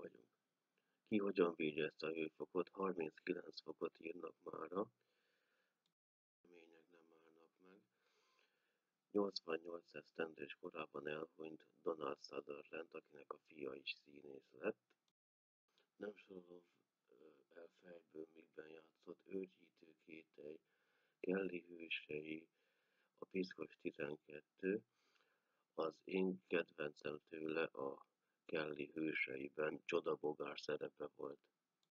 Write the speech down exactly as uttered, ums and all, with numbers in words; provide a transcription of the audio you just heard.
vagyunk. Ki hogyan bírja ezt a hőfokot? harminckilenc fokot írnak mára. Remények nem állnak meg. nyolcvannyolc esztendős korában elhunyt Donald Sutherland, akinek a fia is színész lett. Nem sorolom el fejből, mikben játszott. Őrgyítő kételj, Kelly hősei, a Piszkos tizenkettő. Az én kedvencem tőle a Kelly hőseiben csodabogár szerepe volt.